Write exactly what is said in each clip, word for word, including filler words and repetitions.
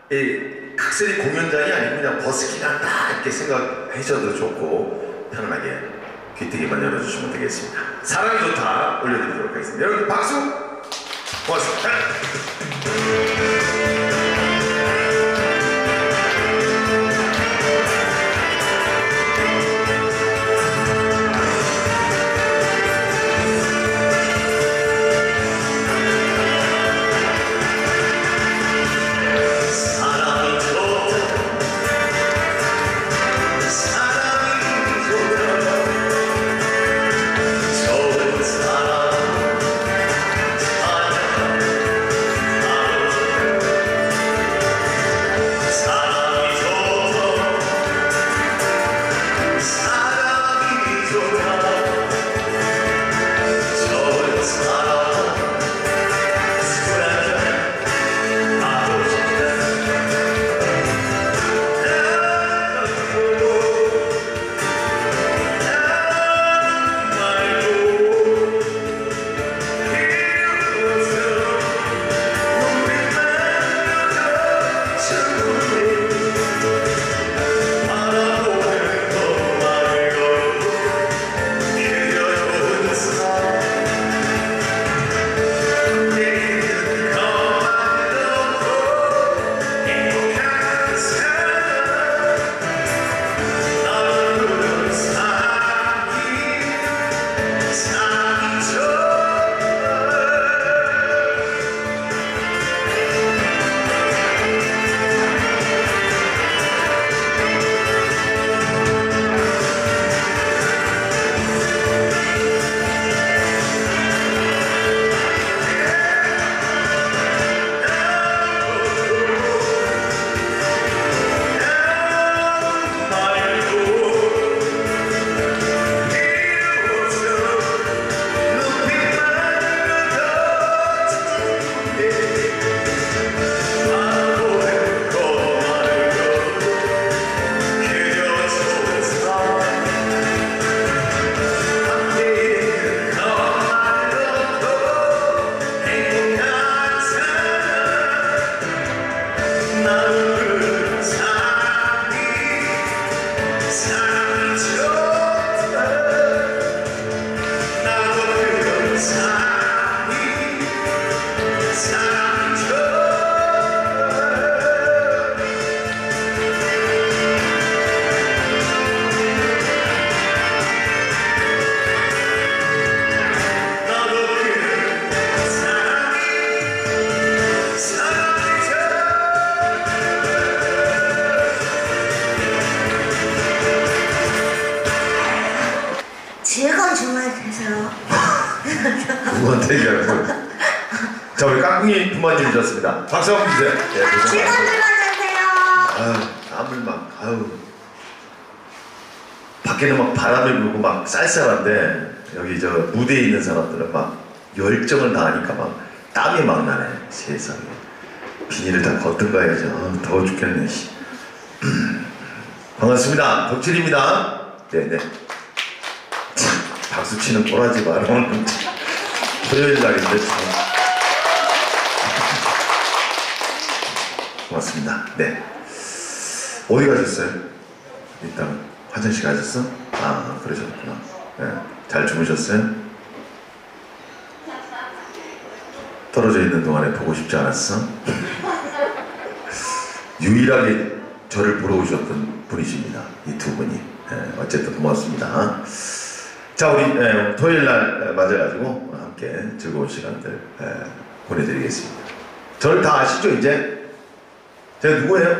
이 각설이 공연장이 아니고 그냥 버스킹 한다 이렇게 생각하셔도 좋고 편안하게 귀뜨기만 열어주시면 되겠습니다. 사랑이 좋다 올려드리도록 하겠습니다. 여러분 박수 고맙습니다. 누구한테 얘기하고. 자, 우리 깡꿍이 부모님 주셨습니다. 박수 한번 주세요. 네, 즐거운 주말 되세요. 아유, 땀을 막, 아유. 밖에는 막 바람이 불고 막 쌀쌀한데, 여기 저 무대에 있는 사람들은 막 열정을 다하니까 막 땀이 막 나네. 세상에. 비닐을 다 걷든가 해야죠. 아, 더워 죽겠네. 반갑습니다. 덕질입니다. 네네. 참, 박수 치는 꼬라지 마라. 토요일 날인데 참. 고맙습니다. 네. 어디 가셨어요? 일단 화장실 가셨어? 아, 그러셨구나. 네. 잘 주무셨어요? 떨어져 있는 동안에 보고 싶지 않았어? 유일하게 저를 보러 오셨던 분이십니다. 이 두 분이. 네, 어쨌든 고맙습니다. 자, 우리 네, 토요일 날 맞아가지고 함께 즐거운 시간들 네, 보내드리겠습니다. 저를 다 아시죠, 이제? 제가 누구예요?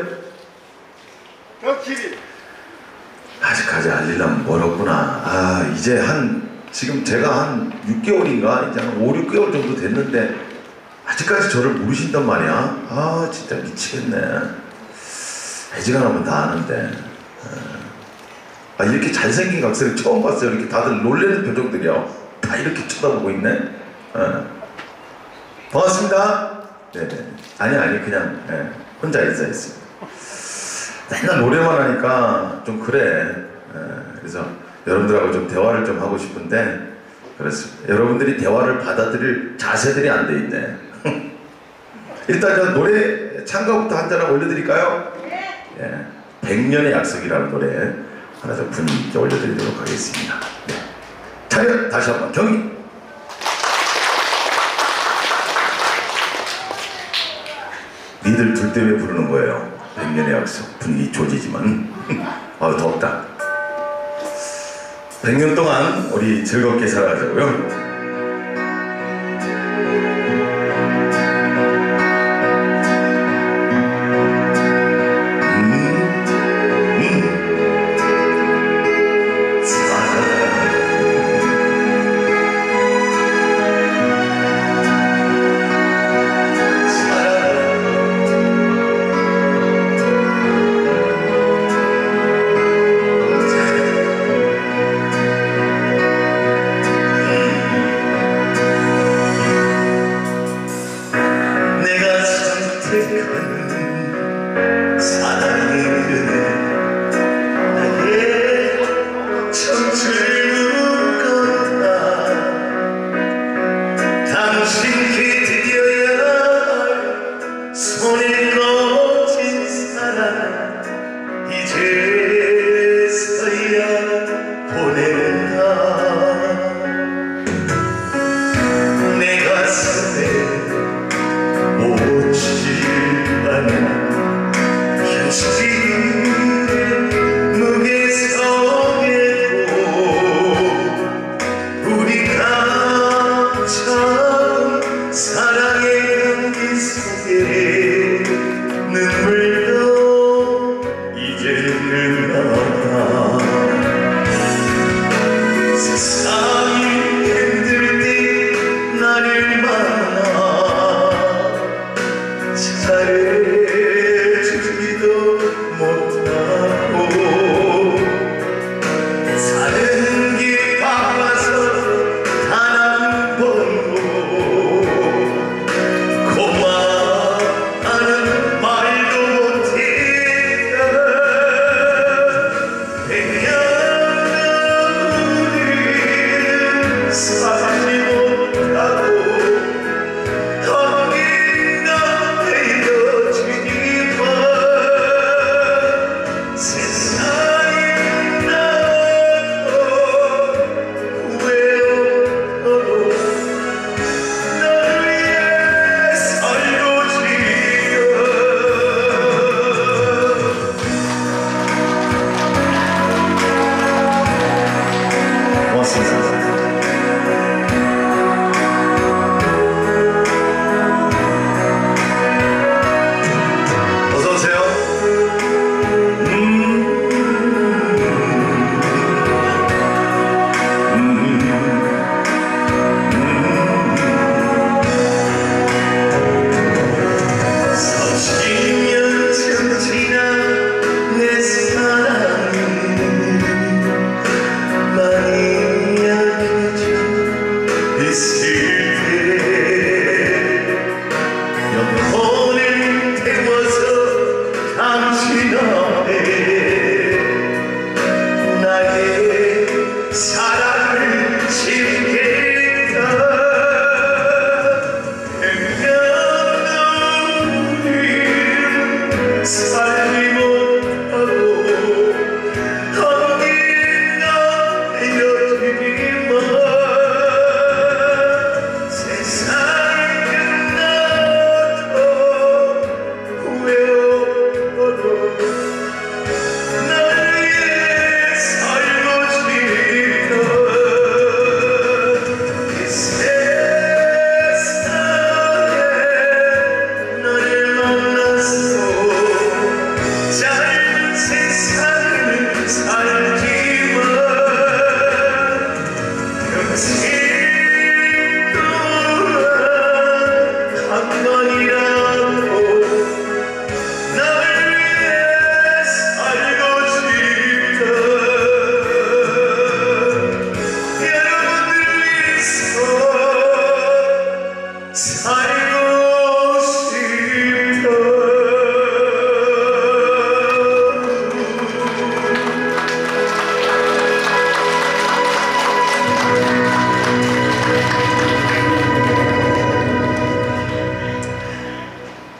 덕질이. 아직까지 알리려면 멀었구나. 아, 이제 한, 지금 제가 한 육 개월인가? 이제 한 오, 육 개월 정도 됐는데, 아직까지 저를 모르신단 말이야. 아, 진짜 미치겠네. 애지간하면 다 아는데. 아, 이렇게 잘생긴 각설이 처음 봤어요. 이렇게 다들 놀래는 표정들이요. 다 이렇게 쳐다보고 있네. 어. 반갑습니다. 네네. 아니, 아니, 그냥, 네. 혼자 인사했습니다. 맨날 노래만 하니까 좀 그래. 네. 그래서 여러분들하고 좀 대화를 좀 하고 싶은데, 그렇습니다. 여러분들이 대화를 받아들일 자세들이 안 돼 있네. 일단 저 노래 참가부터 한 잔 올려드릴까요? 네. 예, 백년의 약속이라는 노래 하나 더 분위기 있게 올려드리도록 하겠습니다. 네. 차렷 다시 한번 경기. 니들 둘 때문에 부르는 거예요. 백년의 약속. 분위기 조지지만 아 덥다. 백 년 동안 우리 즐겁게 살아가자고요.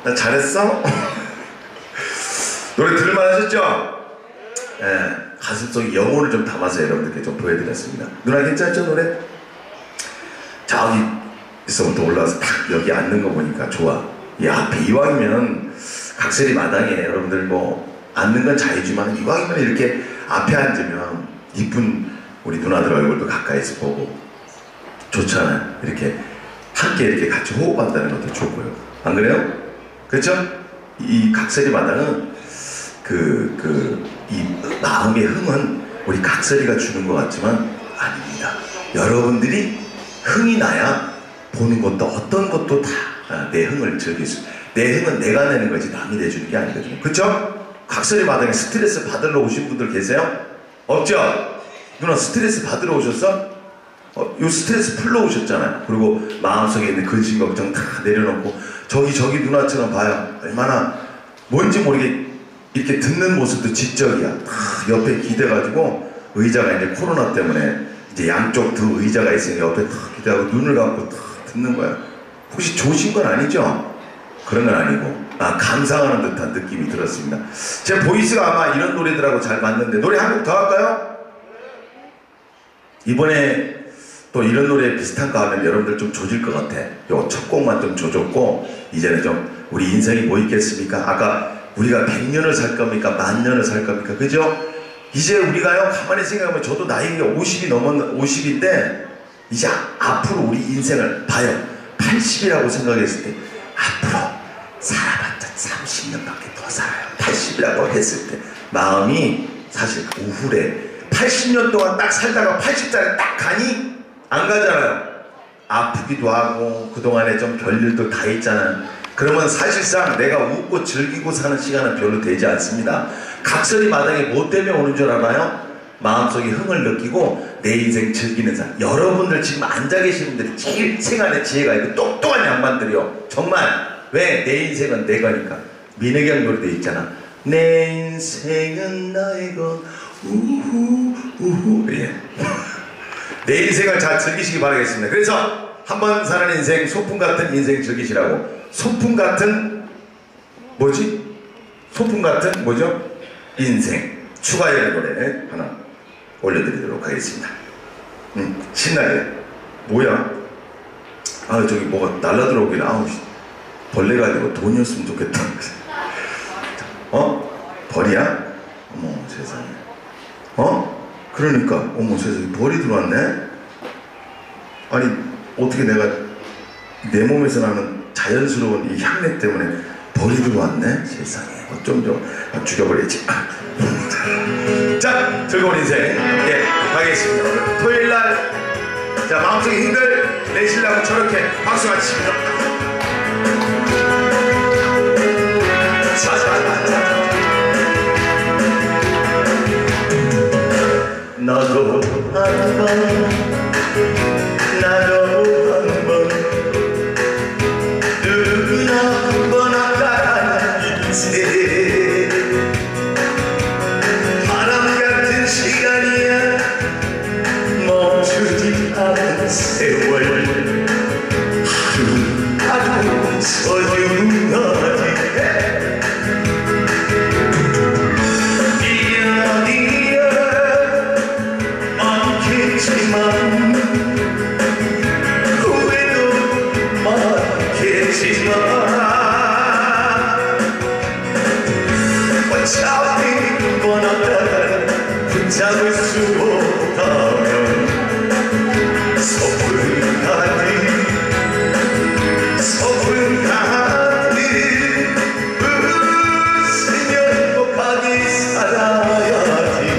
나 잘했어? 노래 들을만 하셨죠? 예, 가슴속에 영혼을 좀 담아서 여러분들께 좀 보여드렸습니다. 누나 괜찮죠 노래? 저기 있어부터 올라와서 딱 여기 앉는 거 보니까 좋아. 이 앞에 이왕이면 각설이 마당에 여러분들 뭐 앉는 건 자유지만 이왕이면 이렇게 앞에 앉으면 이쁜 우리 누나들 얼굴도 가까이서 보고 좋잖아요. 이렇게 함께 이렇게 같이 호흡한다는 것도 좋고요. 안 그래요? 그렇죠? 이 각설이 마당은 그, 그, 이 마음의 흥은 우리 각설이가 주는 것 같지만 아닙니다. 여러분들이 흥이 나야 보는 것도 어떤 것도 다 내 흥을 즐길 수, 내 흥은 내가 내는 거지 남이 내주는 게 아니거든요. 그쵸? 각설이 마당에 스트레스 받으러 오신 분들 계세요? 없죠? 누나 스트레스 받으러 오셨어? 어, 요 스트레스 풀러 오셨잖아요. 그리고 마음속에 있는 근심 걱정 다 내려놓고 저기 저기 누나처럼 봐요. 얼마나 뭔지 모르게 이렇게 듣는 모습도 지적이야. 다 옆에 기대가지고 의자가 이제 코로나 때문에 이제 양쪽 두 의자가 있으니 옆에 다 기대하고 눈을 감고 다 듣는 거야. 혹시 조신 건 아니죠? 그런 건 아니고 아 감상하는 듯한 느낌이 들었습니다. 제 보이스가 아마 이런 노래들하고 잘 맞는데 노래 한 곡 더 할까요? 이번에 또 이런 노래 비슷한 거 하면 여러분들 좀 조질 것 같아. 요 첫 곡만 좀 조졌고 이제는 좀 우리 인생이 뭐 있겠습니까? 아까 우리가 백 년을 살 겁니까? 만 년을 살 겁니까? 그죠? 이제 우리가요 가만히 생각하면 저도 나이가 오십이 넘었 오십인데 이제 앞으로 우리 인생을 봐요. 팔십이라고 생각했을 때 앞으로 살아봤자 삼십 년밖에 더 살아요. 팔십이라고 했을 때 마음이 사실 우울해. 팔십 년 동안 딱 살다가 팔십 살에 딱 가니 안 가잖아요. 아프기도 하고 그동안에 좀 별일도 다 있잖아요. 그러면 사실상 내가 웃고 즐기고 사는 시간은 별로 되지 않습니다. 각설이 마당에 뭐 때문에 오는 줄 알아요? 마음속에 흥을 느끼고 내 인생 즐기는 사람. 여러분들 지금 앉아 계신 분들이 제일 생활에 지혜가 있고 똑똑한 양반들이요. 정말 왜? 내 인생은 내 거니까. 민혜경 노래도 있잖아. 내 인생은 나의 것 우후 우후. 예. 내 인생을 잘 즐기시기 바라겠습니다. 그래서 한번 사는 인생 소풍 같은 인생 즐기시라고. 소풍 같은 뭐지? 소풍 같은 뭐죠? 인생 추가열의 노래 하나 올려드리도록 하겠습니다. 음, 신나게. 뭐야? 아 저기 뭐가 날라들어오긴. 아우 벌레가 아니고 돈이었으면 좋겠다. 어? 벌이야? 어머 세상에. 어? 그러니까 어머 세상에 벌이 들어왔네? 아니 어떻게 내가 내 몸에서 나는 자연스러운 이 향내 때문에 벌이 들어왔네? 세상에 어쩜 좀 죽여버리지. 자 즐거운 인생 함께 가겠습니다. 토요일날 자 마음속에 힘을 내시려고 저렇게 박수가 칩니다. 자자자자 나도 한번 나도 한번 누구나 한번 아까란 인생 바람 같은 시간이야 멈추지 않은 세월 하루하루 소중하지 많겠지만 후회도 많겠지만 어차피 뻔하다 붙잡을 수 없다면 서툴하니 서툴하니 웃으며 행복하게 살아야지.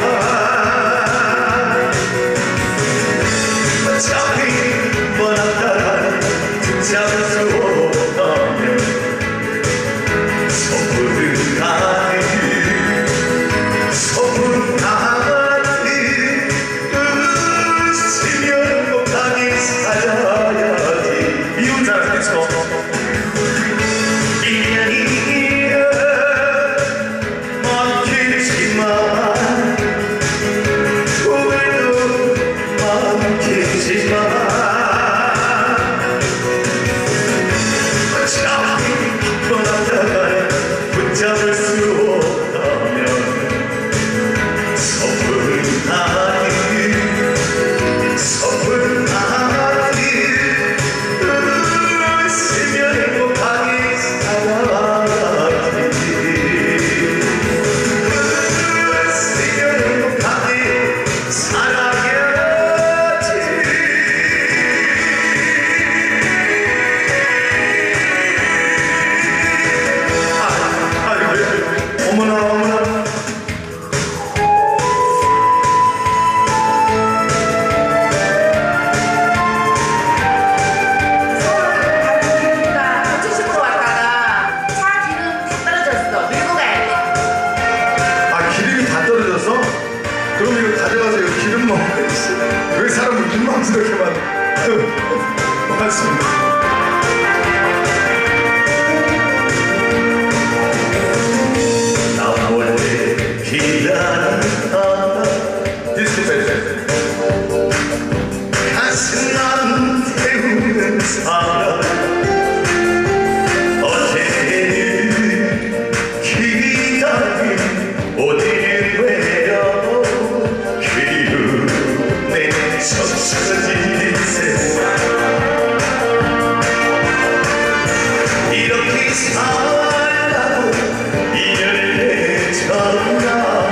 어차피 뻔하다 붙잡을 수 없다면 소문하니 소문하니 으스면 못하게 살아야지. 미운 사람에서 인연이야 막히지만 오늘도 막히지만 붙잡을 수 없다면 서운하니 서운하니 웃으며 행복하게 살아야지. 웃으며 행복하게 살아야지. 어머나 어머나 고치식으로 왔다가 차 기름 다 떨어졌어. 밀고 가야 돼. 아 기름이 다 떨어졌어? 그럼 이거 가져가서 이거 기름 먹어야지. 왜 사람을 민망스럽게만 고맙습니다. 나올 때 기다렸다 디스코페이션 가슴 안 태우는 사람 어제는 기다린 오늘은 외로워 그리움에 젖혀진 세상 이렇게 살라고 인연을 맺었나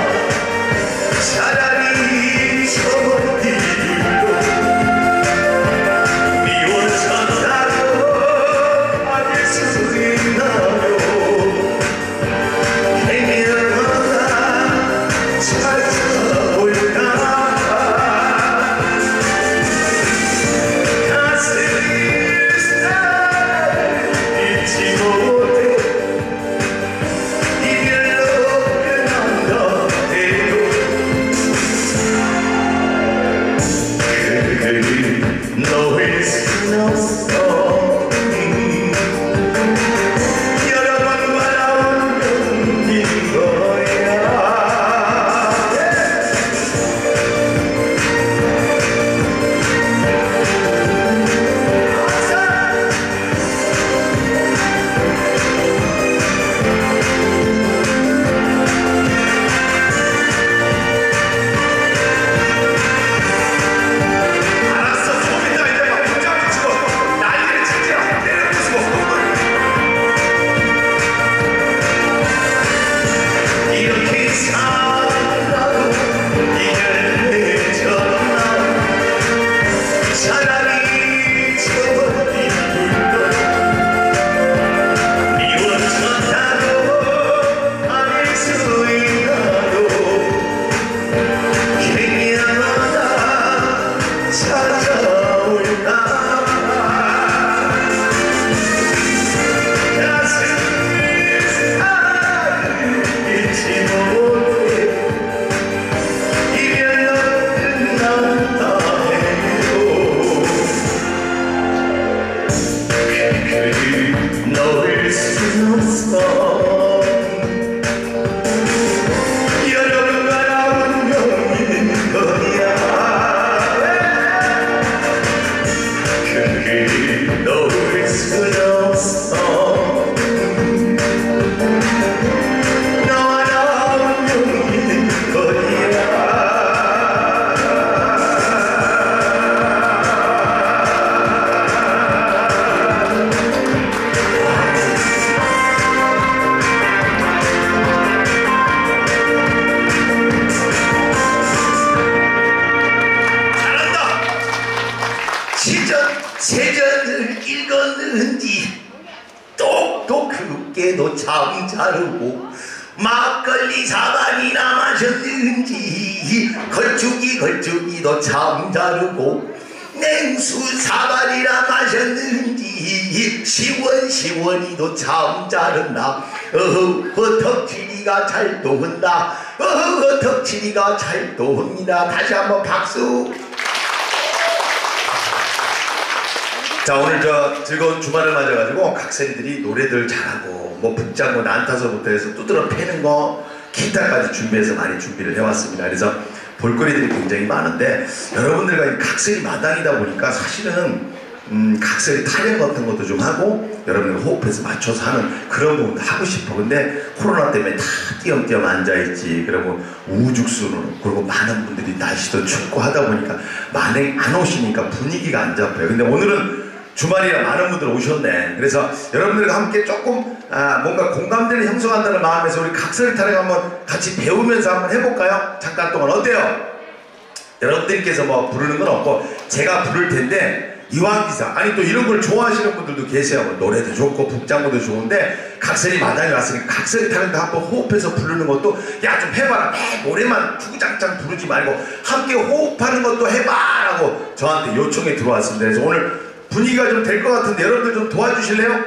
차라리 저 뒤로 미워졌다고 아닐 수 있나요. 행여나 찾아올까 가슴이 날 잊지 못해 이별로 끝난다 해도 그를 놓을 순 없어. 여러 번 바라온 이 거야. 알았어 좀 이따 이제 막 문자 붙이고 난리를 치지 내려놓고 이렇게 살라고 인연을 맺었나 차라리 저 뒤로 미워졌다고 아닐 수 있나요. 행여나 찾아올까 가슴이 나를 잊지 못해 이별로 끝난다 해도 그를 놓을 순 없어. 여러 번 바라본 명인 거야. 그를 놓을 순 없어. 너와 나 운명인 거야. 잘한다. 시전 세전을 읽었는지 똑똑하게도 참 잘하고 막걸리 사반이나 마셨는지 걸쭉이 걸쭉이 너 참 자르고 냉수 사반이나 마셨는지 시원시원이 너 참 자른다. 어허 덕진이가 잘 도운다. 어허 덕진이가 잘 도웁니다. 다시 한번 박수. 자, 오늘 저 즐거운 주말을 맞아가지고 각설이들이 노래들 잘하고 뭐 북장구 난타서부터 해서 두드러 패는 거 기타까지 준비해서 많이 준비를 해왔습니다. 그래서 볼거리들이 굉장히 많은데 여러분들과 이 각설이 마당이다 보니까 사실은 음, 각설이 타령 같은 것도 좀 하고 여러분들 호흡해서 맞춰서 하는 그런 부분도 하고 싶어. 근데 코로나 때문에 다 띄엄띄엄 앉아있지. 그리고 우죽순으로 그리고 많은 분들이 날씨도 춥고 하다 보니까 만행 안 오시니까 분위기가 안 잡혀요. 근데 오늘은 주말이라 많은 분들 오셨네. 그래서 여러분들과 함께 조금 아, 뭔가 공감대를 형성한다는 마음에서 우리 각설이 타령 한번 같이 배우면서 한번 해볼까요? 잠깐 동안 어때요? 여러분들께서 뭐 부르는 건 없고 제가 부를 텐데 이왕기사 아니 또 이런 걸 좋아하시는 분들도 계세요. 뭐 노래도 좋고 북장구도 좋은데 각설이 마당에 왔으니까 각설이 타령도 한번 호흡해서 부르는 것도 야 좀 해봐라. 매 노래만 주구장창 부르지 말고 함께 호흡하는 것도 해봐라고 저한테 요청이 들어왔습니다. 그래서 오늘 분위기가 좀 될 것 같은데 여러분들 좀 도와주실래요?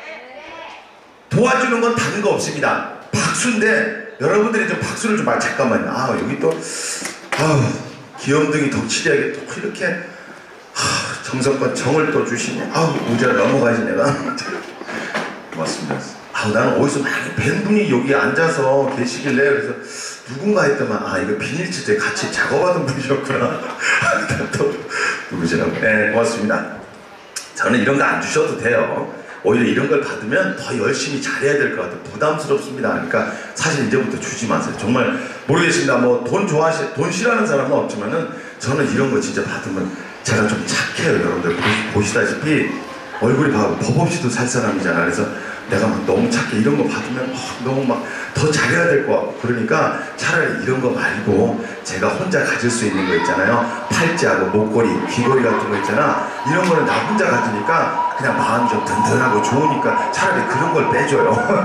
도와주는 건 다른 거 없습니다. 박수인데 여러분들이 좀 박수를 좀 아 잠깐만요. 아 여기 또 아우 귀염둥이 덕칠이하게 또 이렇게 하, 정성껏 정을 또 주시네. 아우 모자를 넘어가지 내가. 고맙습니다. 아우 나는 어디서 많이 뵌 분이 여기 앉아서 계시길래 그래서 누군가 했더만 아 이거 비닐치제 같이 작업하던 분이셨구나. 또 누구시라고. 네 고맙습니다. 저는 이런 거 안 주셔도 돼요. 오히려 이런 걸 받으면 더 열심히 잘해야 될 것 같아요. 부담스럽습니다. 그러니까 사실 이제부터 주지 마세요. 정말 모르겠습니다. 뭐 돈 좋아하시, 돈 싫어하는 사람은 없지만은 저는 이런 거 진짜 받으면 제가 좀 착해요. 여러분들 보시다시피 얼굴이 봐 법 없이도 살 사람이잖아. 그래서 내가 막 너무 착해. 이런 거 받으면 어, 너무 막 더 잘해야 될 것 같고 그러니까 차라리 이런 거 말고 제가 혼자 가질 수 있는 거 있잖아요. 팔찌하고 목걸이, 귀걸이 같은 거 있잖아. 이런 거는 나 혼자 가지니까 그냥 마음이 좀 든든하고 좋으니까 차라리 그런 걸 빼줘요.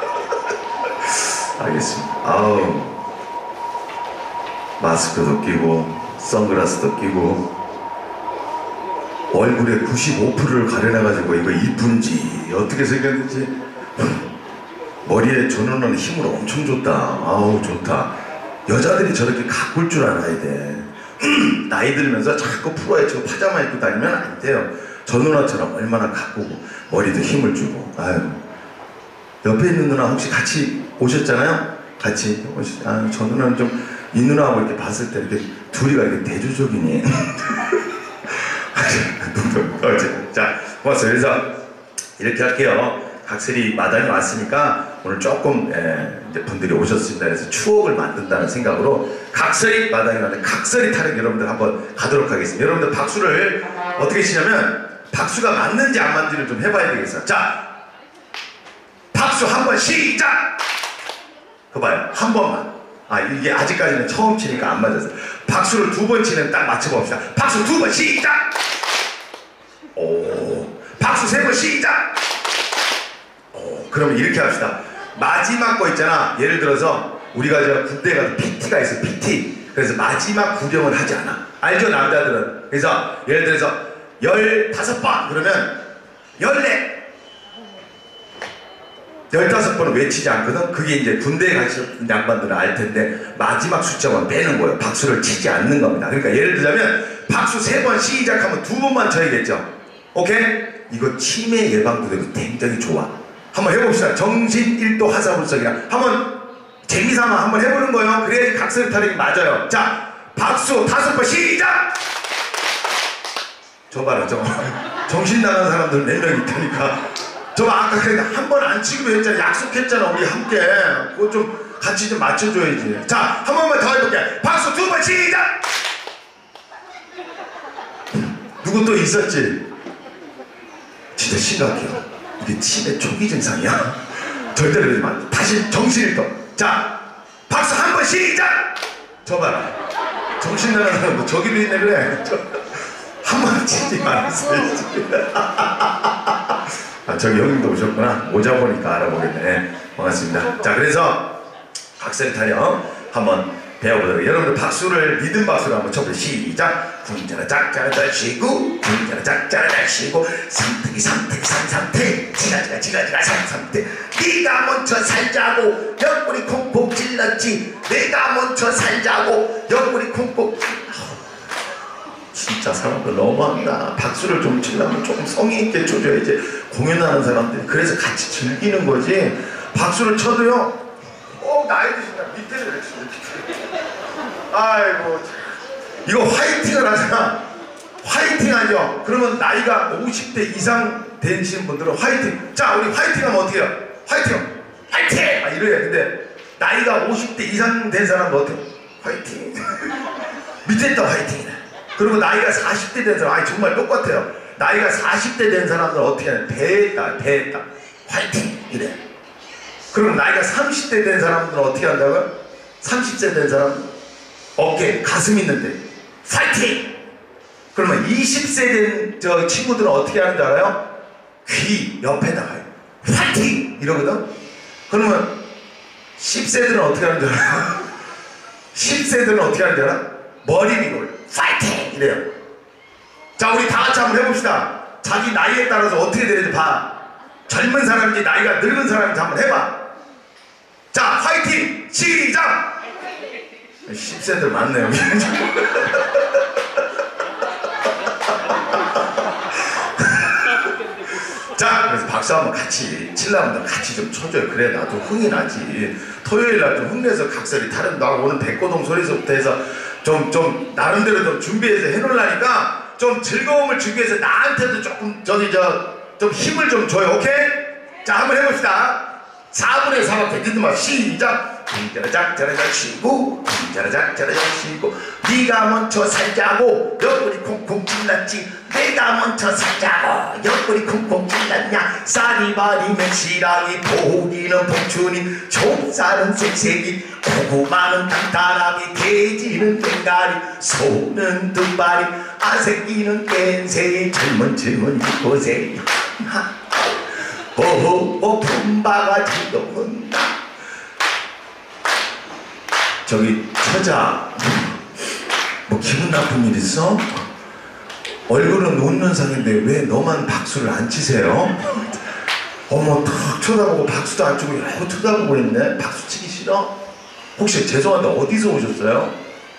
알겠습니다. 아우 마스크도 끼고 선글라스도 끼고 얼굴에 구십오 퍼센트를 가려놔가지고 이거 이쁜지 어떻게 생겼는지 머리에 전원하는 힘을 엄청 줬다. 아우 좋다. 여자들이 저렇게 가꿀 줄 알아야 돼. 나이 들면서 자꾸 풀어헤치고 파자마 입고 다니면 안 돼요. 저 누나처럼 얼마나 가꾸고 머리도 힘을 주고. 아유 옆에 있는 누나 혹시 같이 오셨잖아요? 같이 오셨. 아, 저 누나는 좀 이 누나하고 이렇게 봤을 때 이렇게 둘이가 이렇게 대조적이니. 자 고맙습니다. 그래서 이렇게 할게요. 각설이 마당에 왔으니까 오늘 조금 에, 이제 분들이 오셨습니다. 그래서 추억을 만든다는 생각으로 각설이 마당에 왔는데 각설이 타령 여러분들 한번 가도록 하겠습니다. 여러분들 박수를 어떻게 치냐면 박수가 맞는지 안 맞는지를 좀 해봐야 되겠어요. 자 박수 한 번 시작. 그거 봐요. 한 번만. 아 이게 아직까지는 처음 치니까 안 맞았어요. 박수를 두 번 치면 딱 맞춰봅시다. 박수 두 번 시작. 오 박수 세 번 시작. 오 그러면 이렇게 합시다. 마지막 거 있잖아. 예를 들어서 우리가 저 군대 가서 피티가 있어. 피티. 그래서 마지막 구령을 하지 않아. 알죠 남자들은. 그래서 예를 들어서 열다섯 번 그러면 열네 열다섯 번은 외치지 않거든. 그게 이제 군대에 가신 양반들은 알 텐데 마지막 숫자만 빼는 거예요. 박수를 치지 않는 겁니다. 그러니까 예를 들자면 박수 세 번 시작하면 두 번만 쳐야겠죠. 오케이? 이거 치매 예방도 되고 굉장히 좋아. 한번 해봅시다. 정신 일도 하사불석이라 한번 재미삼아 한번 해보는 거예요. 그래야지 각설이 타령이 맞아요. 자 박수 다섯 번 시작. 저 봐라 저 정신 나간 사람들 몇 명 있다니까. 저 아까 그러니까 한 번 안 치기로 했잖아. 약속했잖아 우리 함께. 그거 좀 같이 좀 맞춰줘야지. 자 한 번만 더 해볼게. 박수 두 번 시작. 누구 또 있었지? 진짜 심각해요. 이게 치매 초기 증상이야. 절대로 그러지 마. 다시 정신일도. 자 박수 한 번 시작. 저 봐라 정신 나간 사람도 저기도 있네. 그래 한 번 치지 말았어야지. 아, 저기 형님도 오셨구나. 모자 보니까 알아보겠네. 반갑습니다. 자, 그래서 각설이 타령 한번 배워보도록. 여러분들 박수를 리듬 박수로 한번 쳐보세요. 시작. 군자라 짝자라 쉬고 군자라 짝자라 쉬고 삼태기 삼태기 삼삼태 지가지가 지가지가 삼삼태 네가 먼저 살자고 옆구리 콩콩 찔렀지. 내가 먼저 살자고 옆구리 콩콩. 진짜 사람들 너무한다. 박수를 좀 치려면 조금 성의 있게 쳐줘야지. 공연하는 사람들이 그래서 같이 즐기는 거지. 박수를 쳐도요 어 나이 드신다 밑에서 이렇게 아이고 이거 화이팅을 하잖아. 화이팅 하죠. 그러면 나이가 오십 대 이상 되신 분들은 화이팅. 자 우리 화이팅 하면 어떻게 해요? 화이팅 화이팅 아 이래야. 근데 나이가 오십 대 이상 된 사람은 어떻게 해요? 화이팅 밑에 있다 화이팅이네. 그리고 나이가 사십 대 된 사람 아니 정말 똑같아요. 나이가 사십 대 된 사람들은 어떻게 하냐. 배했다 배했다 화이팅 이래. 그럼 나이가 삼십 대 된 사람들은 어떻게 한다고요? 삼십 세 된 사람 어깨 가슴 있는데 파이팅. 그러면 이십 세 된 저 친구들은 어떻게 하는지 알아요? 귀 옆에다가요 파이팅 이러거든. 그러면 십 세들은 어떻게 하는지 알아요? 십 세들은 어떻게 하는지 알아? 머리 위로 파이팅 이래요. 자 우리 다 같이 한번 해봅시다. 자기 나이에 따라서 어떻게 되는지 봐. 젊은 사람인지 나이가 늙은 사람인지 한번 해봐. 자 화이팅 시작. 십 세들 많네요. 자 그래서 박수 한번 같이 칠라면 같이 좀 쳐줘요. 그래 나도 흥이 나지. 토요일날 좀 흥내서 각설이 다른 나 오늘 백고동 소리서부터 해서 좀 좀 나름대로 좀 준비해서 해놓으려니까 좀 즐거움을 주기 위해서 나한테도 조금 저기 저 좀 힘을 좀 줘요. 오케이? 자 한번 해봅시다. 사 분의 삼한테 리듬만 시작. 군자라작 자라작 쉬고 군자라작 자라작 쉬고 네가 먼저 살자고 옆구리 콩콩 찔렀지. 내가 먼저 살자고 옆구리 콩콩 찔렀냐. 쌀이바리 맨시랑이 보기는 복춘이 족살은 색색이 고구마는 단단하게 돼지는 땡가리 소는 두 마리 아새끼는 깬새이 젊은 젊은 이곳에 오호 품바가 지도문다. 저기 처자 뭐 기분 나쁜 일 있어? 얼굴은 웃는 상인데 왜 너만 박수를 안 치세요? 어머 탁 쳐다보고 박수도 안 치고 이러고 쳐다보고 있네. 박수 치기 싫어? 혹시 죄송한데 어디서 오셨어요?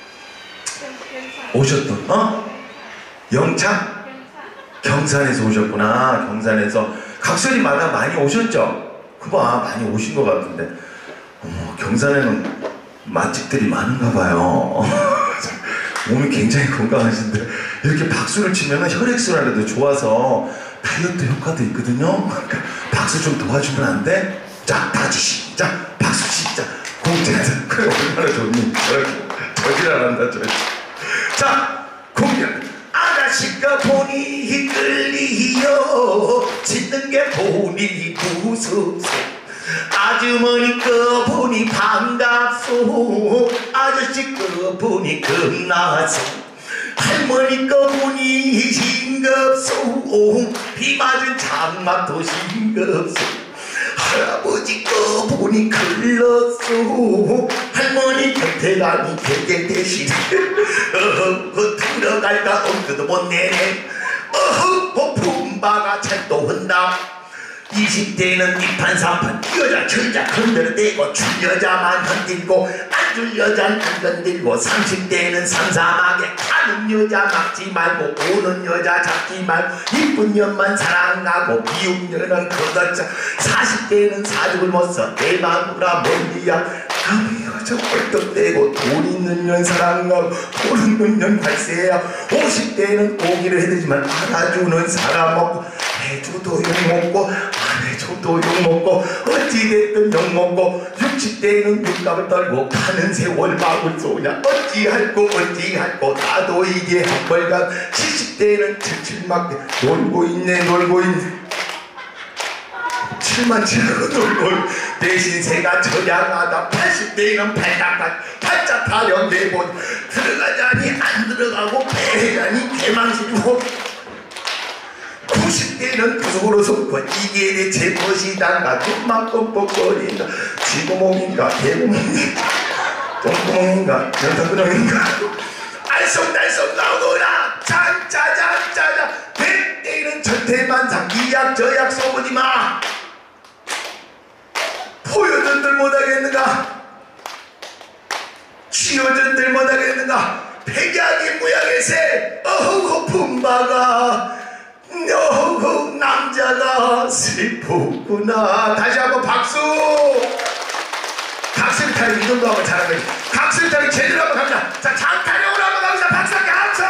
오셨던 어? 영창? 경산에서 오셨구나. 경산에서 각설이마다 많이 오셨죠? 그봐 많이 오신 것 같은데. 어머 경산에는 맛집들이 많은가 봐요. 몸이 굉장히 건강하신데 이렇게 박수를 치면 혈액순환에도 좋아서 다이어트 효과도 있거든요. 박수 좀 도와주면 안 돼? 자 다시 시작. 박수 시작. 공짜에서 그래 얼마나 좋니? 저질 안 한다 저. 자 공연 아가씨가 보니 끌리요. 짖는 게 보니 무섭소. 아주머니 거 보니 반갑소. 아저씨 거 보니 겁나소. 할머니 거 보니 싱겁소. 비 맞은 장막도 싱겁소. 할아버지 거 보니 글렀소. 할머니 곁에 가니 되게 대신 어허 들어갈까 엉켜도 못 내네. 어허 품바가 찰도한다. 이십 대는 이판 삼판 여자 절자 흔들대고 줄 여자만 흔들고 안 줄 여자는 안 건들고 삼십 대는 삼삼하게 가는 여자 막지 말고 오는 여자 잡지 말고 이쁜 년만 사랑하고 미운 년은 거들자. 사십 대는 사죽을 못써 내 마누라 멀리야. 그 여자 뻘떡대고 돈 있는 년 사랑하고 돈 없는 년 발세야. 오십 대는 오기를 해대지만 알아주는 사람 없고 해줘도 욕먹고 안 해줘도 욕먹고 어찌됐든 욕먹고 육십 대는 육갑을 떨고 가는 세월 막을 쏘냐. 어찌할꼬 어찌할꼬 나도 이게 한벌간. 칠십 대는 칠칠막 놀고 있네 놀고 있네. 칠만 칠하고 놀고 대신 새가 저양하다. 팔십 대는 팔딱팔 팔자 타령 내본 들어가자니 안 들어가고 배자니 개망신이고 구십 대는 뛰는 부속으로 속고 이게 내 제멋이다. 가슴만 뻑뻑거린다. 쥐구멍인가 개구멍인가 똥구멍인가 연탄구멍인가 알쏭달쏭 나오거라. 짠짜잔짜잔 백대일은 천태만상 이약 저약 써보지마. 포효전들 못하겠는가? 취효전들 못하겠는가? 백약이 무약의 새 어허 품바가 어허 남자가 슬프구나. 다시 한번 박수. 각설타령 이정도 한번 잘하면 각설타령 제대로 한번 갑니다. 자 장타령으로 한번 갑니다. 박수 함께 합쳐.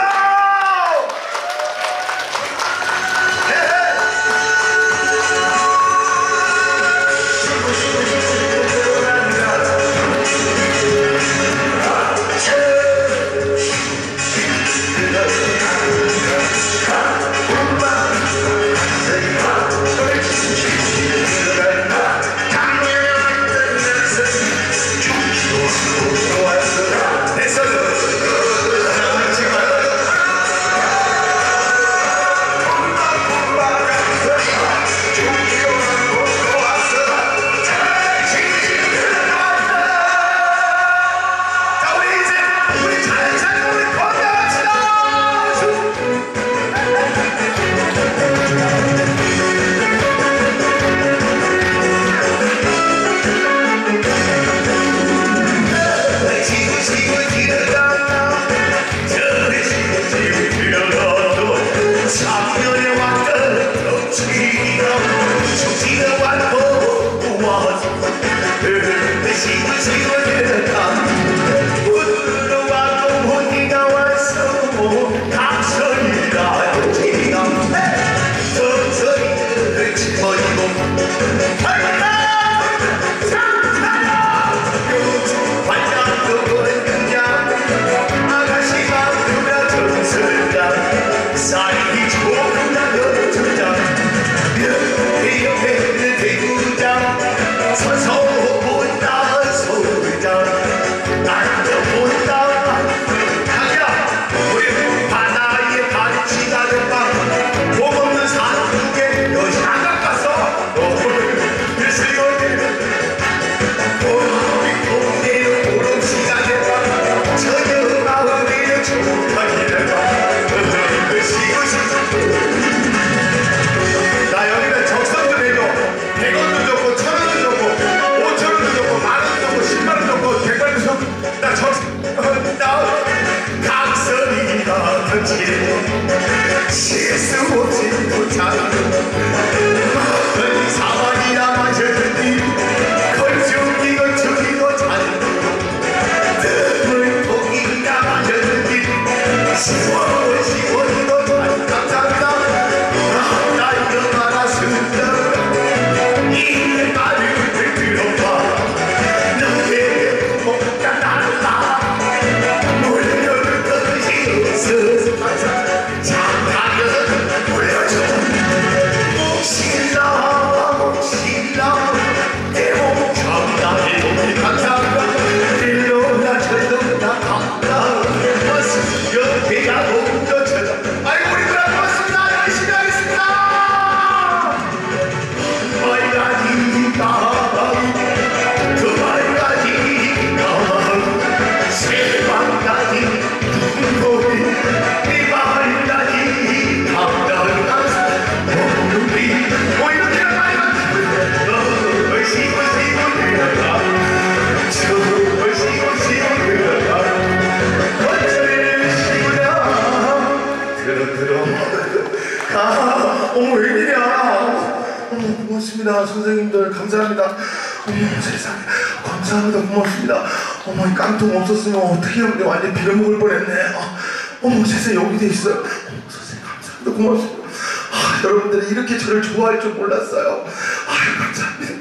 고맙습니다. 선생님들 감사합니다. 어머 세상에 감사합니다. 고맙습니다. 어머 이 깡통 없었으면 어떻게 우리 완전 빌어먹을 뻔했네. 어, 어머 세상에 여기 돼 있어요. 어머 선생님 감사합니다. 고맙습니다. 아, 여러분들이 이렇게 저를 좋아할 줄 몰랐어요. 아유 감사합니다.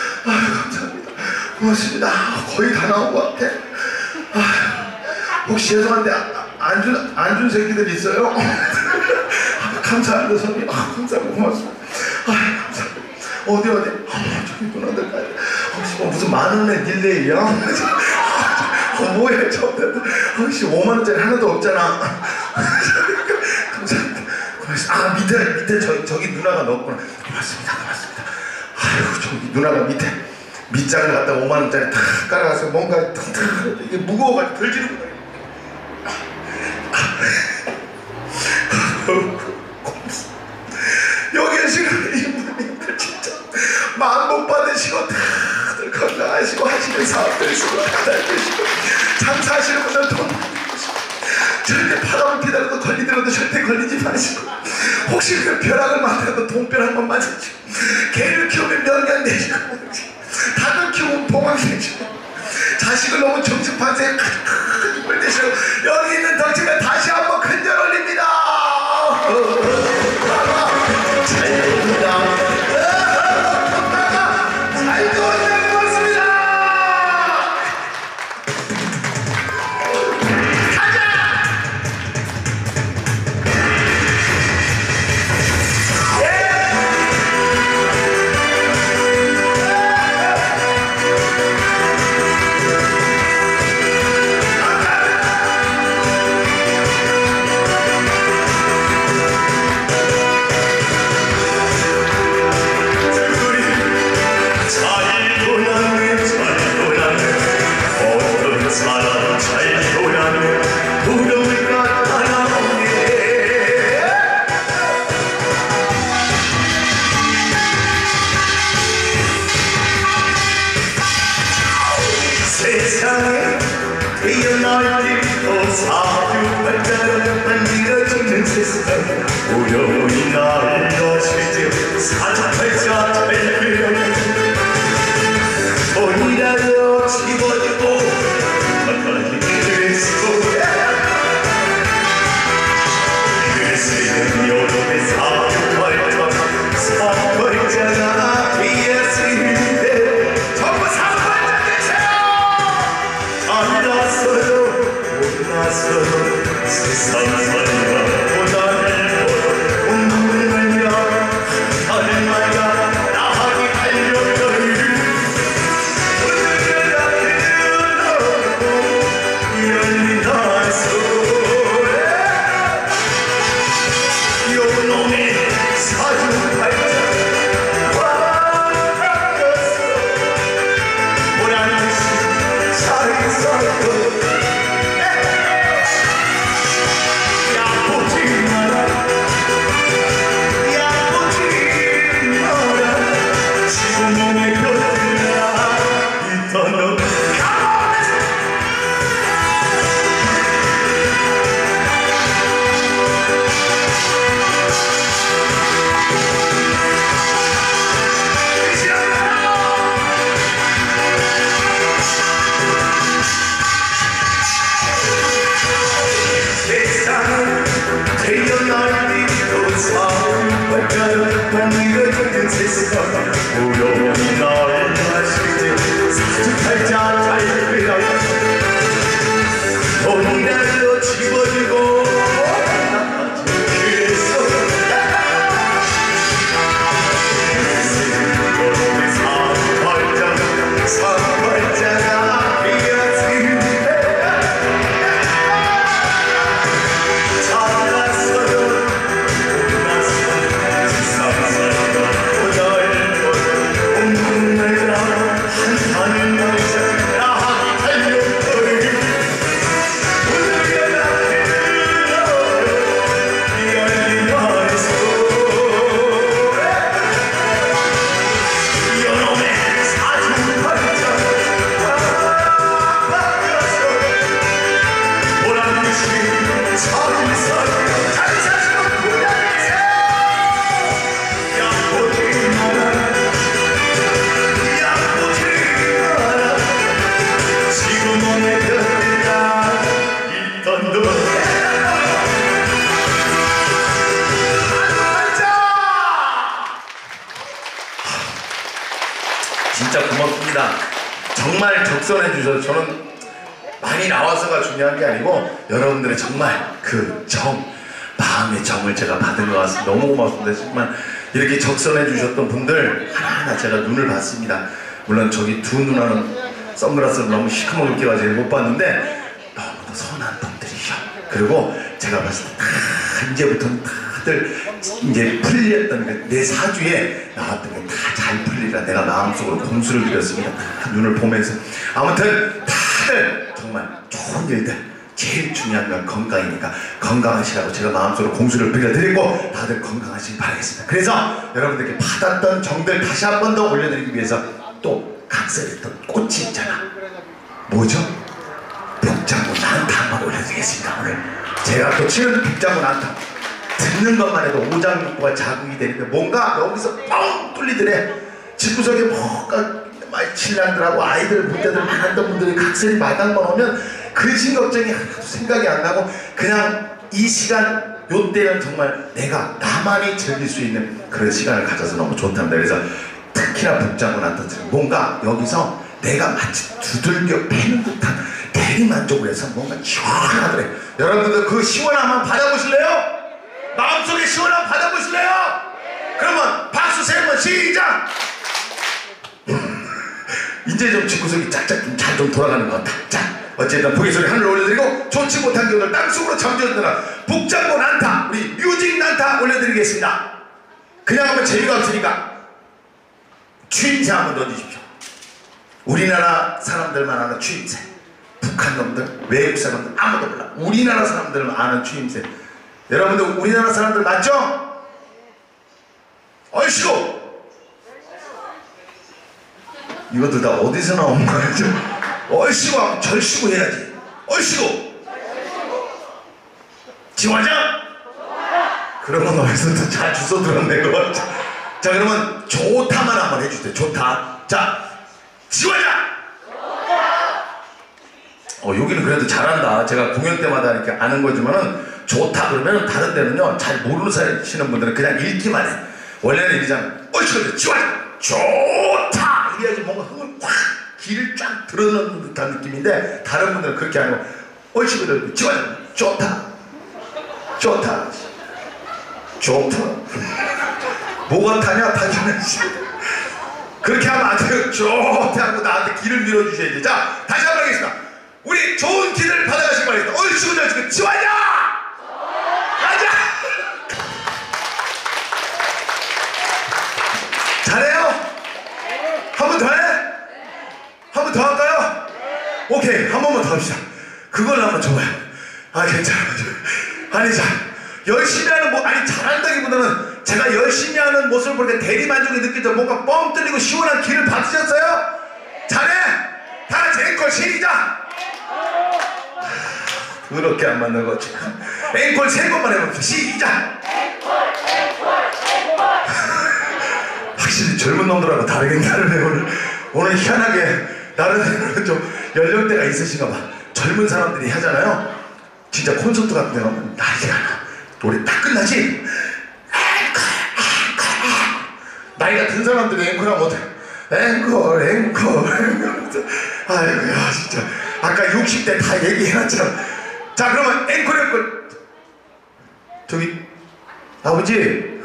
아유 감사합니다. 고맙습니다. 아, 거의 다 나온 것 같아. 아유, 혹시 죄송한데 안준 안준 새끼들 있어요? 아, 감사합니다 선생님. 아, 감사합니다. 고맙습니다. 아유 감사합니다. 어디 어디? 어머 저기 누나들까지. 혹시 뭐 무슨 만 원의 딜레이야? 어, 뭐야 저때 혹시 오만 원짜리 하나도 없잖아. 감사합니다. 아 밑에 밑에 저, 저기 누나가 넣었구나. 고맙습니다 고맙습니다. 아유 저기 누나가 밑에 밑장을 갖다가 오만 원짜리 다 깔아가서 뭔가 탁탁 이게 무거워가지고 덜지르고 여기 계시는 이분님들 진짜 마음 못 받으시고 다들 건강하시고 하시는 사업들 있으고 다들 계시고 장사하시는 분들 돈 받으시고 절대 파감을 기다려도 걸리더라도 절대 걸리지 마시고 혹시 그 벼락을 맞더라도 돈벼락 한번 맞으시고 개를 키우면 명량 되시고 닭을 키우면 봉황 되시고 자식을 놓으면 정신판세에 큰 힘을 내시고 여기 있는 덕지가 다시 한번 큰절 올립니다. 잘 됩니다. 잘 좋은 고맙습니다. 세상에 태어날지도 사주팔자로 만들어지는 세상 우연히 나를 놓치지 사주팔자 잘 돈이라도 집어주고 가까이 그랬어 그랬으면 여름에 사주팔자 사주팔자가 되었을 전부 사주팔자 되세요. 알았어요 몰랐어요 세상 살다 보다는 온몸을 말야 다른 말야 나하게 달려가니 오늘은 나는 열린 한소에 요놈의 사주팔자 바뀌었어 보란듯이 잘 살고 야보지 마라 야보지 마라 지금 몸에 곁들라 있던 너 세상은 태어날지도 사주팔자로 만들어지는 세상 우연히 나를 마시지 사주팔자 잘 되라 돈이라도 집어주고 그랬어 그랬으면 사주팔자 사주팔자가 되었을 진짜 고맙습니다. 정말 적선해 주셔서 저는 많이 나와서가 중요한 게 아니고 여러분들의 정말 그 정, 마음의 정을 제가 받은 것 같습니다. 너무 고맙습니다. 정말 이렇게 적선해 주셨던 분들 하나하나 제가 눈을 봤습니다. 물론 저기 두 누나는 선글라스를 너무 시커멓게 끼가지고 못 봤는데 너무도 선한 분들이셔. 그리고 제가 봤을 때 다 이제부터는 다 다들 이제 풀렸던 그 내 사주에 나왔던 게 다 잘 풀리라 내가 마음속으로 공수를 드렸습니다. 다 눈을 보면서 아무튼 다들 정말 좋은 일들 제일 중요한 건 건강이니까 건강하시라고 제가 마음속으로 공수를 빌려드리고 다들 건강하시기 바라겠습니다. 그래서 여러분들께 받았던 정들 다시 한 번 더 올려드리기 위해서 또 각설했던 꽃이 있잖아. 뭐죠? 북장구 난타 한번 올려드리겠습니다. 오늘 제가 또 치는 북장구 난타 듣는 것만 해도 오장육부가 자극이 되는데 뭔가 여기서 뻥 뚫리더래. 집구석에 뭐가 신랑들하고 아이들 문제들 많았던 분들이 각설이 마당만 오면 근심 걱정이 하나도 생각이 안 나고 그냥 이 시간 요때는 정말 내가 나만이 즐길 수 있는 그런 시간을 가져서 너무 좋답니다. 그래서 특히나 북장구 난타 뭔가 여기서 내가 마치 두들겨 패는 듯한 대리만족을 해서 뭔가 시원하더래. 여러분들 그 시원함 한번 받아보실래요? 마음속에 시원함 받아보실래요? 그러면 박수 세 번 시작! 이제 좀 집구석이 짝짝 좀 잘 좀 돌아가는 것 같다. 자, 어쨌든 북의 소리 하늘을 올려드리고 좋지 못한 기운을 땅속으로 잠재우느라 북장구 난타 우리 뮤직 난타 올려드리겠습니다. 그냥 하면 재미가 없으니까 추임새 한번 넣어주십시오. 우리나라 사람들만 아는 추임새. 북한 놈들, 외국 사람들 아무도 몰라. 우리나라 사람들만 아는 추임새. 여러분들 우리나라 사람들 맞죠? 얼씨구! 이것도 다 어디서 나온 거죠? 얼씨구 하면 절씨구 해야지. 얼씨구! 지화장! 그런 건 어디서도 잘 주워 들었네 그거. 자 그러면 좋다만 한번 해주세요. 좋다. 자 지화장! 어 여기는 그래도 잘한다. 제가 공연 때마다 이렇게 아는 거지만은 좋다 그러면 다른 데는요 잘 모르시는 분들은 그냥 읽기만 해. 원래는 이러잖아. 어이씨 지화장! 좋다! 이래야지 뭔가 흥을 확 기를 쫙 드러넣는 듯한 느낌인데 다른 분들은 그렇게 안 하고 어이씨 지화장! 좋다! 좋다! 좋다! 뭐가 타냐 타냐는 그렇게 하면 안 돼요. 좋다 하고 나한테 길을 밀어주셔야지. 자 다시 한번 하겠습니다. 우리 좋은 길을 받아가시기 바랍니다. 어이씨구 저이씨구 지화장! 가자! 잘해요? 한 번 더 해? 한 번 더 할까요? 오케이 한 번만 더 합시다. 그걸로 한번 줘봐요. 아 괜찮아요. 아니 자 열심히 하는 뭐 아니 잘한다기보다는 제가 열심히 하는 모습을 보니까 대리만족이 느껴져. 뭔가 뻥 뚫리고 시원한 길을 받으셨어요? 잘해! 다 같이 앵콜 시작! 그렇게 안 맞는 거지. 앵콜 세 번만 해봅시다. 시작! 확실히 젊은 놈들하고 다르긴 다르네. 오늘 오늘 희한하게 나름대로 좀 연령대가 있으신가 봐. 젊은 사람들이 하잖아요. 진짜 콘서트 같은 데 가면 난리가 나. 노래 딱 끝나지? 앵콜 앵콜 나이가 든 사람들이 앵콜하면 어떡해. 앵콜 앵콜 아이고야 진짜 아까 육십 대 다 얘기해놨잖아. 자 그러면 앵콜 앵콜 저기 아버지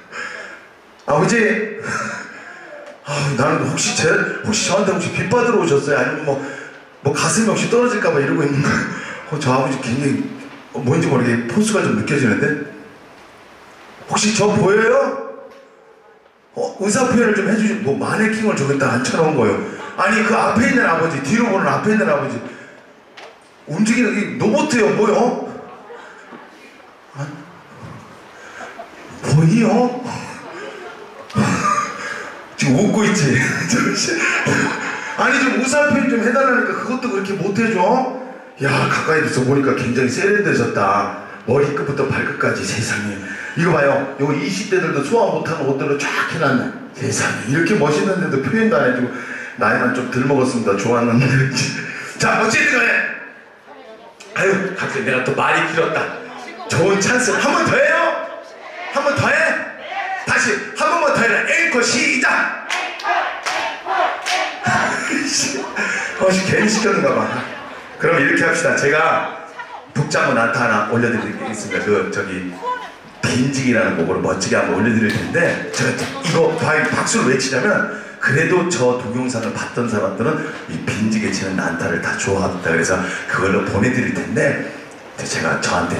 아버지 아 나는 혹시 제 혹시 저한테 혹시 빚 받으러 오셨어요? 아니면 뭐 뭐 가슴이 혹시 떨어질까봐 이러고 있는 거예요? 어, 저 아버지 굉장히 어, 뭔지 모르게 포스가 좀 느껴지는데 혹시 저 보여요? 어, 의사 표현을 좀 해주시. 뭐 마네킹을 저기다 앉혀놓은 거예요. 아니 그 앞에 있는 아버지 뒤로 보는 앞에 있는 아버지 움직이는 이 로봇이요 뭐요? 아, 뭐이요? 지금 웃고 있지? 아니 좀 의사 표현 좀 해달라니까 그것도 그렇게 못해줘? 야 가까이 돼서 보니까 굉장히 세련되셨다. 머리끝부터 발끝까지 세상에. 이거 봐요. 이거 이십 대들도 소화 못하는 옷들로 쫙 해놨네. 세상에 이렇게 멋있는데도 표현도 안 해주고 나이만 좀 덜 먹었습니다. 좋았는데 자 어쨌든 간에 아유 갑자기 내가 또 말이 길었다. 좋은 찬스 한 번 더 해요? 한 번 더 해? 다시 한 번만 더 해라. 앵콜 시작! 어, 괜히 시켰는가 봐. 그럼 이렇게 합시다. 제가 북장구 난타 하나 올려드리겠습니다. 그 저기 빈직이라는 곡으로 멋지게 한번 올려드릴 텐데 제가 이거 박수를 외치자면 그래도 저 동영상을 봤던 사람들은 이 빈직에 치는 난타를 다 좋아합니다. 그래서 그걸로 보내드릴 텐데 제가 저한테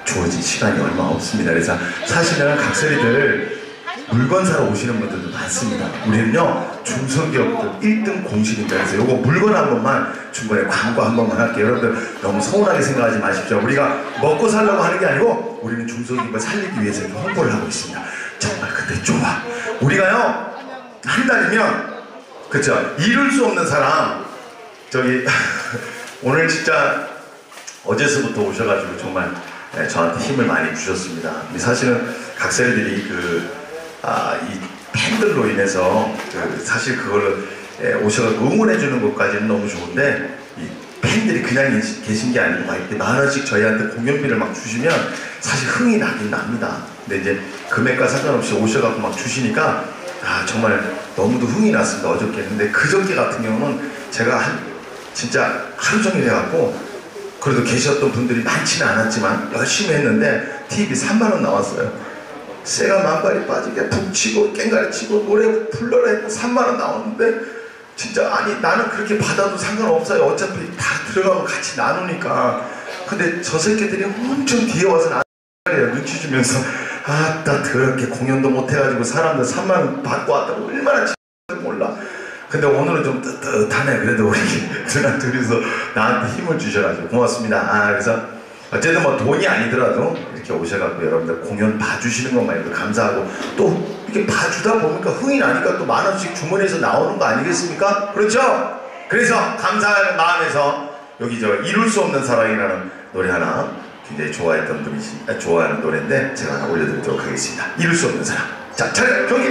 주어진 시간이 얼마 없습니다. 그래서 사실은 각설이들 물건 사러 오시는 분들도 많습니다. 우리는요 중소기업들 일 등 공신입니다. 그래서 요거 물건 한 번만 중간에 광고 한 번만 할게요. 여러분들 너무 서운하게 생각하지 마십시오. 우리가 먹고 살려고 하는 게 아니고 우리는 중소기업을 살리기 위해서 이렇게 홍보를 하고 있습니다. 정말 근데 좋아. 우리가요 한 달이면 그쵸 이룰 수 없는 사람 저기 오늘 진짜 어제서부터 오셔가지고 정말 네, 저한테 힘을 많이 주셨습니다. 사실은 각설이들이 그 아, 이 팬들로 인해서 그 사실 그걸 예, 오셔서 응원해주는 것까지는 너무 좋은데 이 팬들이 그냥 계신 게 아니고 막 이렇게 만 원씩 저희한테 공연비를 막 주시면 사실 흥이 나긴 납니다. 근데 이제 금액과 상관없이 오셔갖고 막 주시니까 아 정말 너무도 흥이 났습니다. 어저께. 근데 그저께 같은 경우는 제가 한 진짜 하루 종일 해갖고 그래도 계셨던 분들이 많지는 않았지만 열심히 했는데 티비 삼만 원 나왔어요. 새가 만발이 빠지게 북치고 깽가리 치고 노래 불러라 했고 삼만 원 나왔는데 진짜 아니 나는 그렇게 받아도 상관없어요. 어차피 다 들어가고 같이 나누니까. 근데 저 새끼들이 엄청 뒤에 와서 나를 눈치 주면서 아따 더럽게 공연도 못 해가지고 사람들 삼만 원 받고 왔다고 얼마나 치는지 몰라. 근데 오늘은 좀 뜨뜻하네. 그래도 우리 누나 둘이서 나한테 힘을 주셔가지고 고맙습니다. 아 그래서 어쨌든 뭐 돈이 아니더라도 이렇게 오셔갖고 여러분들 공연 봐주시는 것만해도 감사하고 또 이렇게 봐주다 보니까 흥이 나니까 또 만 원씩 주머니에서 나오는 거 아니겠습니까? 그렇죠? 그래서 감사한 마음에서 여기 저 이룰 수 없는 사랑이라는 노래 하나 굉장히 좋아했던 분이시, 아, 좋아하는 노래인데 제가 하나 올려드리도록 하겠습니다. 이룰 수 없는 사랑. 자, 차렷 경기!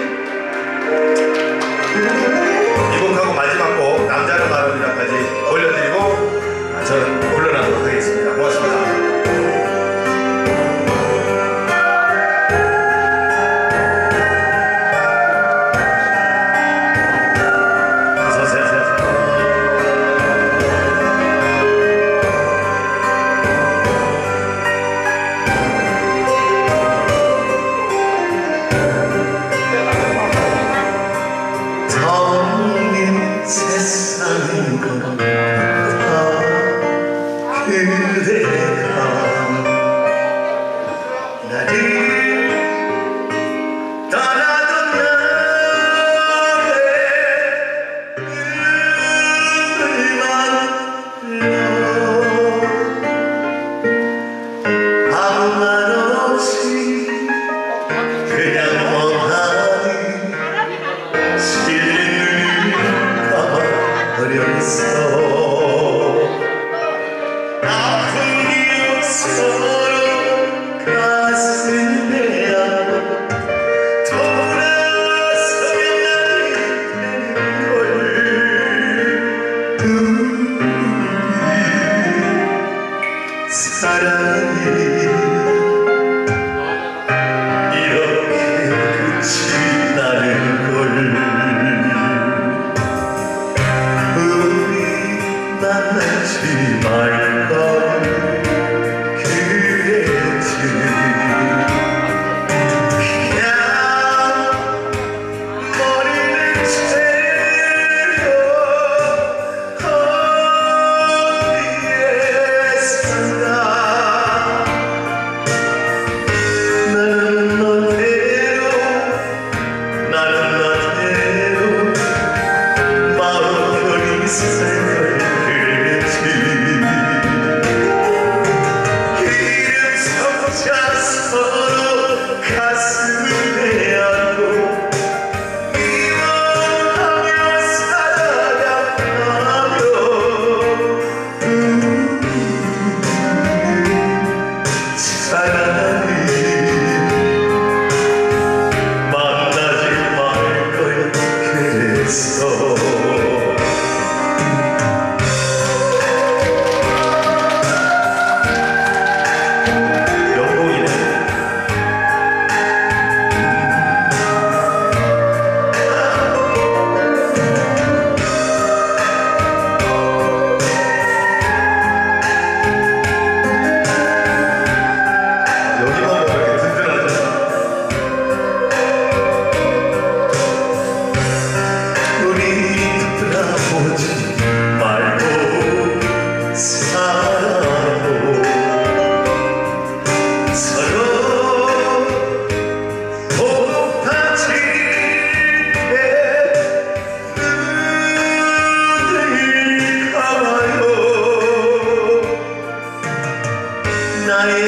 이 곡하고 마지막 곡 남자는 마음이라까지 올려드리고 아, 저는 물러나도록 하겠습니다. 고맙습니다.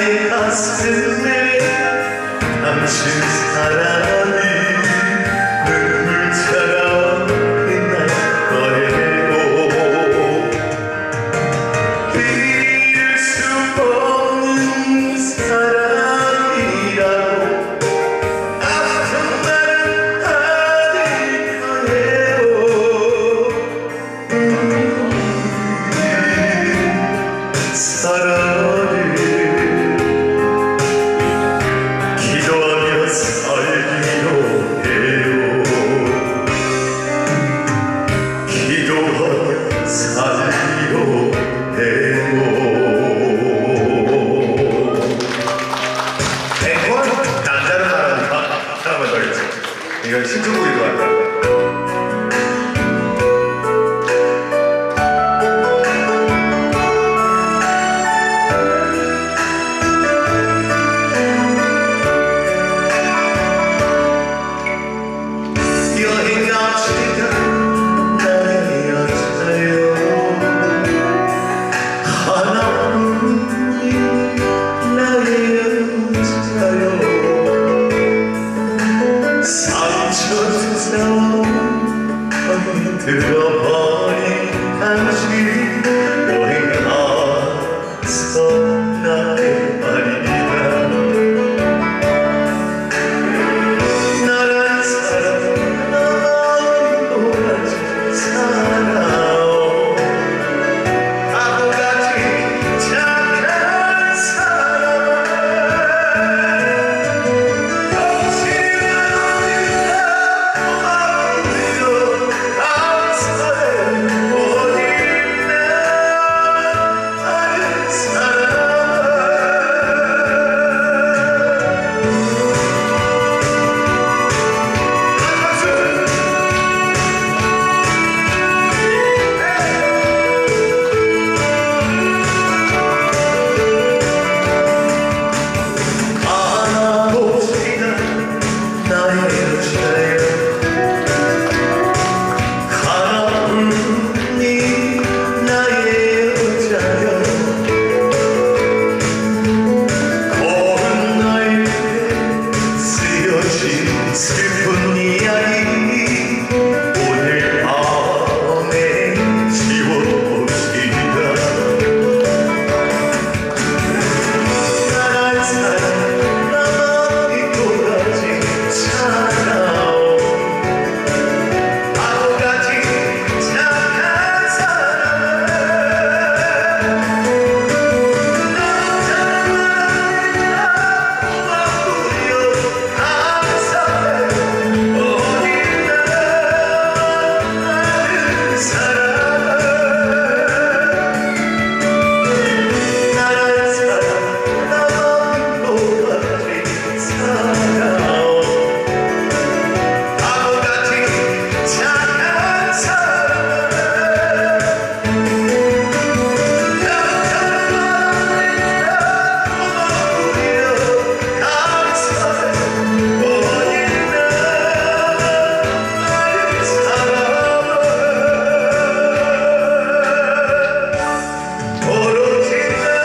나의 가슴에 당신 사랑이 눈물처럼 빛날 거예요. 잊을 수 없는 사랑이라고 아픈 말은 아닐 거예요. 사랑을 기도하며 살기로 해요. 기도하며 살기로 해요. 앵콜 남자는 말하니까 하나만 더 해주세요. 이거 신청곡인 것 같아요. 여행 갑시다 나의 여자여. 하나뿐인 나의 여자여. 상처투성 들어버린 당신 여행 가서 나의 말이다. 나란 사람 나의 또다시 살아오. 바보같이 착한 사람 당신은 어디나 감사해. 어디나 나를 사랑해. 안아봅시다 나의 여자여. 하나뿐인 나의 여자여. 고운 나에게 쓰여진 슬픈 이야기 오늘 밤에 지워봅시다. 나를 사랑 나만이 또다시 살아오. 바보같이 착한 사람 고맙고요. 감사해. 어디나 나를 사랑해. 나를 사랑 나만이 또다시 살아오. 바보같이 착한 사람 고맙고요. 감사해. 어디나 나를 사랑해. 오로지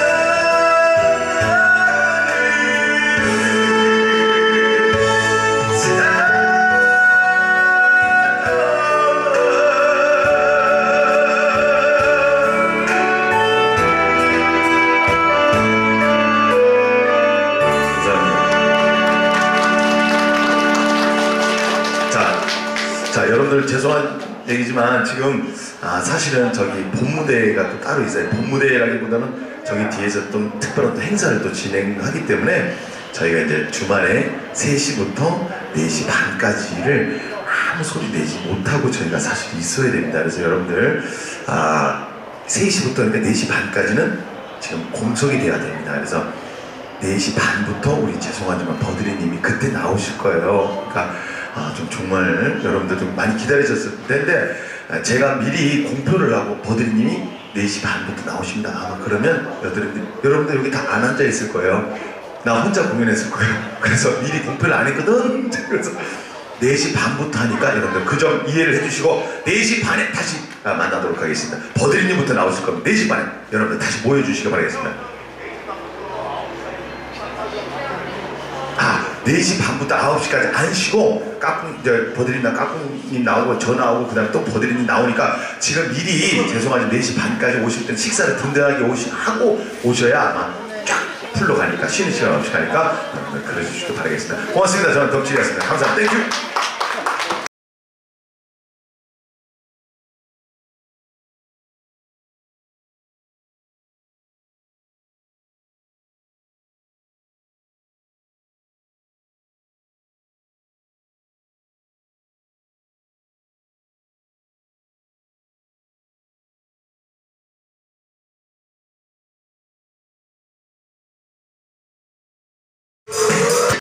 자, 자 여러분들 죄송한 얘기지만 지금 아, 사실은 저기 본무대가 또 따로 있어요. 본무대라기보다는 저기 뒤에서 또 특별한 또 행사를 또 진행하기 때문에 저희가 이제 주말에 세 시부터 네 시 반까지를 아무 소리 내지 못하고 저희가 사실 있어야 됩니다. 그래서 여러분들 아, 세 시부터 그러니까 네 시 반까지는 지금 공석이 돼야 됩니다. 그래서 네 시 반부터 우리 죄송하지만 버드리님이 그때 나오실 거예요. 그러니까 아, 좀 정말 여러분들 좀 많이 기다리셨을 텐데 제가 미리 공표를 하고 버드리님이 네 시 반부터 나오십니다. 아마 그러면 여러분들, 여러분들 여기 다 안 앉아 있을 거예요. 나 혼자 공연했을 거예요. 그래서 미리 공표를 안 했거든. 그래서 네 시 반부터 하니까 여러분들 그 점 이해를 해주시고 네 시 반에 다시 만나도록 하겠습니다. 버드리님부터 나오실 겁니다. 네 시 반에 여러분들 다시 모여주시기 바라겠습니다. 네 시 반부터 아홉 시까지 안 쉬고 까꿍 이제 버드리나 까꿍님 나오고 저 나오고 그다음에 또 버드리님 나오니까 지금 미리 죄송하지만 네 시 반까지 오실 때는 식사를 든든하게 오시 하고 오셔야 아마 쫙 풀러 가니까 쉬는 시간 없이 가니까 여러분들 그러시길 바라겠습니다. 고맙습니다. 저는 덕질이었습니다. 감사합니다. 땡큐.